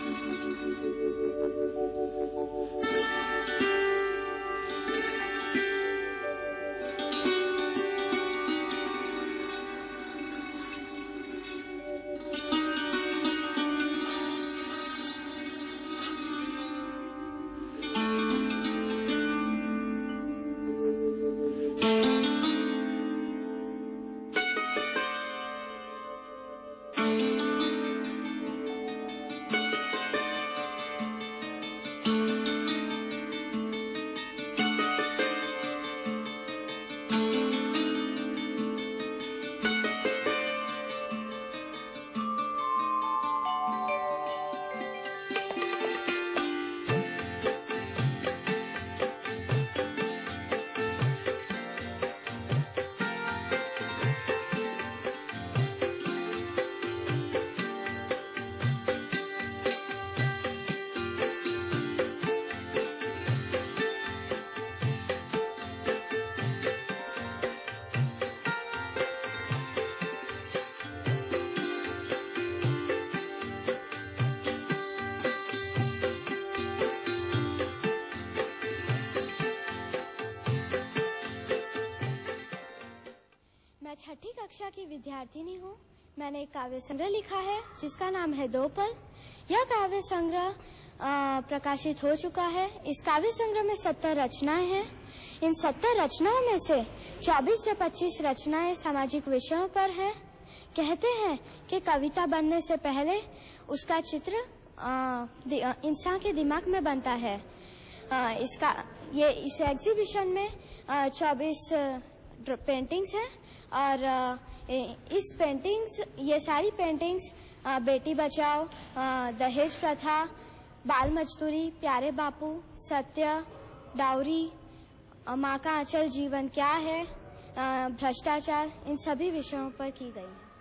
छठी कक्षा की विद्यार्थिनी हूँ। मैंने एक काव्य संग्रह लिखा है जिसका नाम है दो पल। यह काव्य संग्रह प्रकाशित हो चुका है। इस काव्य संग्रह में 70 रचनाएं हैं। इन 70 रचनाओं में से 24 से 25 रचनाएं सामाजिक विषयों पर हैं। कहते हैं कि कविता बनने से पहले उसका चित्र इंसान के दिमाग में बनता है। इस एग्जीबिशन में 24 पेंटिंग्स हैं और ये सारी पेंटिंग्स बेटी बचाओ, दहेज प्रथा, बाल मजदूरी, प्यारे बापू, सत्य, डाउरी, माँ का आंचल जीवन क्या है, भ्रष्टाचार, इन सभी विषयों पर की गई है।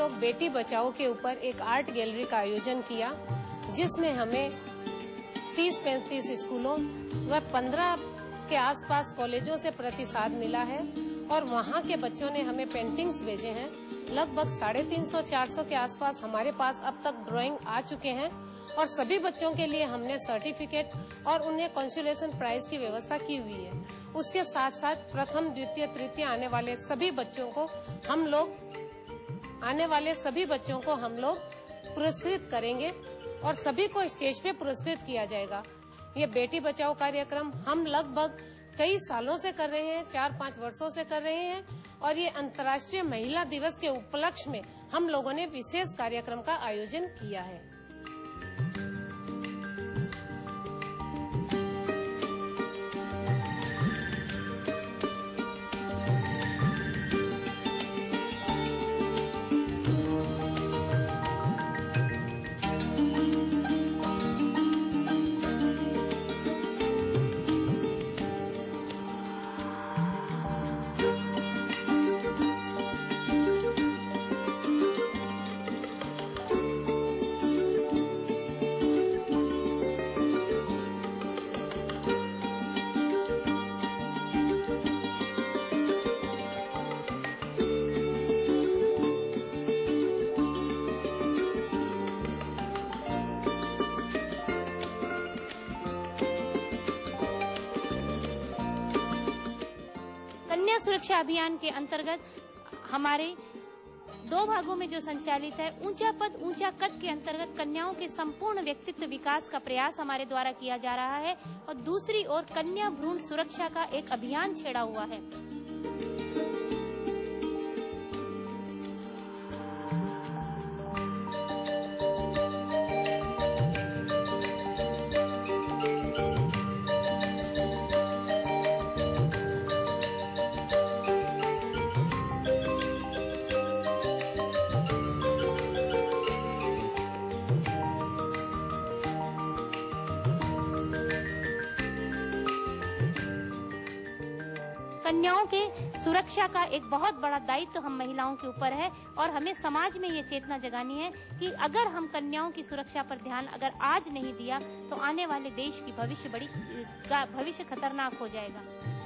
लोग बेटी बचाओ के ऊपर एक आर्ट गैलरी का आयोजन किया, जिसमें हमें 30-35 स्कूलों व 15 के आसपास कॉलेजों से प्रतिसाद मिला है और वहाँ के बच्चों ने हमें पेंटिंग्स भेजे हैं। लगभग 350-400 के आसपास हमारे पास अब तक ड्राइंग आ चुके हैं और सभी बच्चों के लिए हमने सर्टिफिकेट और उन्हें कंसोलेशन प्राइज की व्यवस्था की हुई है। उसके साथ साथ प्रथम, द्वितीय, तृतीय आने वाले सभी बच्चों को हम लोग पुरस्कृत करेंगे और सभी को स्टेज पे पुरस्कृत किया जाएगा। ये बेटी बचाओ कार्यक्रम हम लगभग कई सालों से कर रहे हैं, 4-5 वर्षों से कर रहे हैं और ये अंतर्राष्ट्रीय महिला दिवस के उपलक्ष्य में हम लोगों ने विशेष कार्यक्रम का आयोजन किया है। कन्या सुरक्षा अभियान के अंतर्गत हमारे 2 भागों में जो संचालित है, ऊंचा पद ऊंचा कद के अंतर्गत कन्याओं के संपूर्ण व्यक्तित्व विकास का प्रयास हमारे द्वारा किया जा रहा है और दूसरी ओर कन्या भ्रूण सुरक्षा का एक अभियान छेड़ा हुआ है। कन्याओं के सुरक्षा का एक बहुत बड़ा दायित्व हम महिलाओं के ऊपर है और हमें समाज में ये चेतना जगानी है कि अगर हम कन्याओं की सुरक्षा पर ध्यान अगर आज नहीं दिया तो आने वाले देश की भविष्य खतरनाक हो जाएगा।